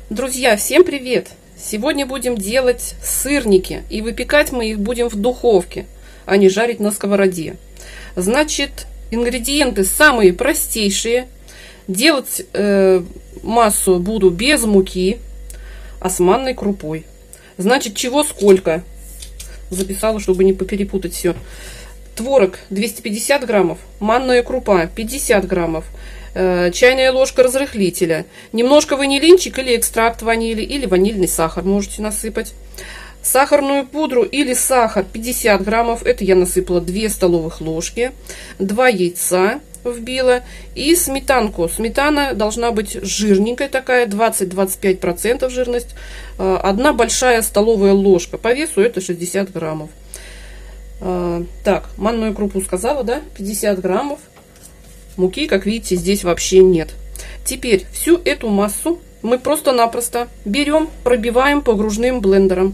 Друзья, всем привет! Сегодня будем делать сырники, и выпекать мы их будем в духовке, а не жарить на сковороде. Значит, ингредиенты самые простейшие. Делать массу буду без муки, а с манной крупой. Значит, чего сколько? Записала, чтобы не поперепутать все. Творог 250 граммов, манная крупа 50 граммов, чайная ложка разрыхлителя, немножко ванилинчик или экстракт ванили, или ванильный сахар можете насыпать. Сахарную пудру или сахар 50 граммов, это я насыпала 2 столовых ложки, 2 яйца вбила и сметанку. Сметана должна быть жирненькая такая, 20-25% жирность, 1 большая столовая ложка, по весу это 60 граммов. Так, манную крупу сказала, да, 50 граммов. Муки, как видите, здесь вообще нет. Теперь всю эту массу мы просто-напросто берем, пробиваем погружным блендером.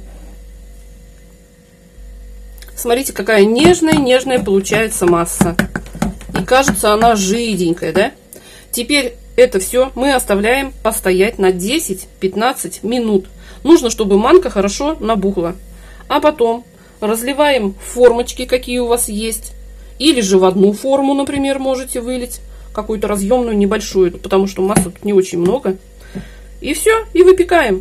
Смотрите, какая нежная получается масса. И кажется, она жиденькая, да? Теперь это все мы оставляем постоять на 10-15 минут. Нужно, чтобы манка хорошо набухла. А потом разливаем в формочки, какие у вас есть. Или же в одну форму, например, можете вылить. Какую-то разъемную, небольшую. Потому что массы тут не очень много. И все, и выпекаем.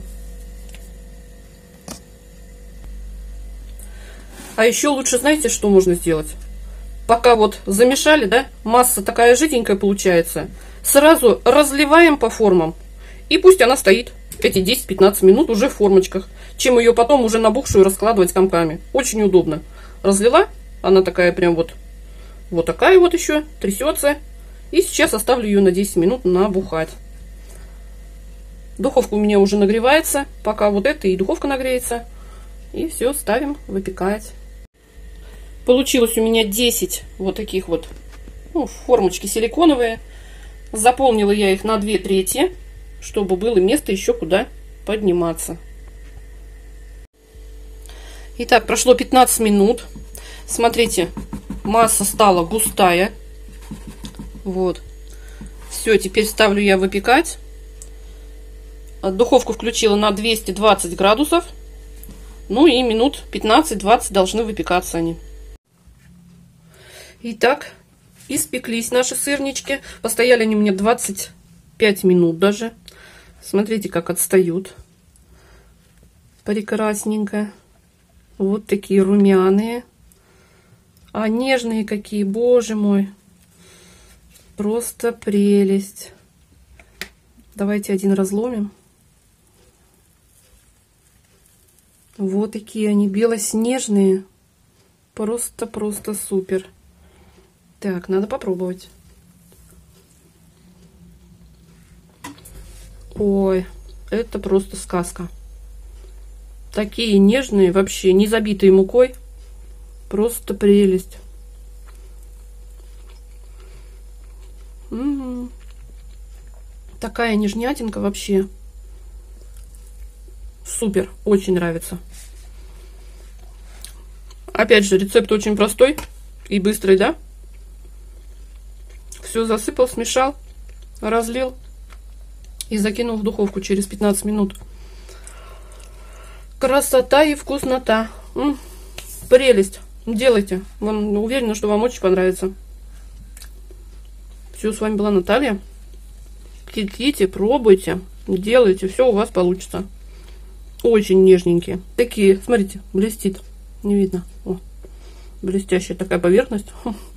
А еще лучше, знаете, что можно сделать? Пока вот замешали, да, масса такая жиденькая получается. Сразу разливаем по формам. И пусть она стоит эти 10-15 минут уже в формочках. Чем ее потом уже набухшую раскладывать комками. Очень удобно. Разлила, она такая прям вот такая вот еще, трясется. И сейчас оставлю ее на 10 минут набухать. Духовка у меня уже нагревается. Пока вот это и духовка нагреется. И все, ставим выпекать. Получилось у меня 10 вот таких вот, ну, формочки силиконовые. Заполнила я их на 2/3, чтобы было место еще куда подниматься. Итак, прошло 15 минут. Смотрите, масса стала густая. Вот. Все, теперь ставлю я выпекать. Духовку включила на 220 градусов. Ну и минут 15-20 должны выпекаться они. Итак, испеклись наши сырнички. Постояли они мне 25 минут даже. Смотрите, как отстают. Прекрасненько. Вот такие румяные. А нежные какие, боже мой. Просто прелесть. Давайте один разломим. Вот такие они белоснежные. Просто супер. Так, надо попробовать. Ой, это просто сказка. Такие нежные, вообще не забитые мукой. Просто прелесть. Такая нежнятинка вообще. Супер, очень нравится. Опять же, рецепт очень простой и быстрый, да? Все засыпал, смешал, разлил и закинул в духовку через 15 минут. Красота и вкуснота. Прелесть. Делайте. Уверена, что вам очень понравится. Все, с вами была Наталья. Кипите, пробуйте, делайте, все у вас получится. Очень нежненькие. Такие, смотрите, блестит. Не видно. О, блестящая такая поверхность.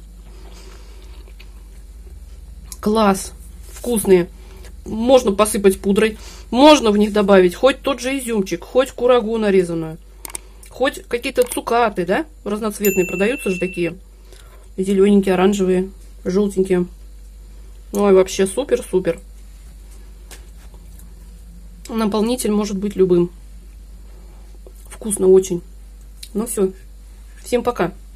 Класс. Вкусные. Можно посыпать пудрой. Можно в них добавить хоть тот же изюмчик, хоть курагу нарезанную. Хоть какие-то цукаты, да? Разноцветные продаются же такие. Зелененькие, оранжевые, желтенькие. Ой, вообще супер-супер. Наполнитель может быть любым. Вкусно очень. Ну все. Всем пока.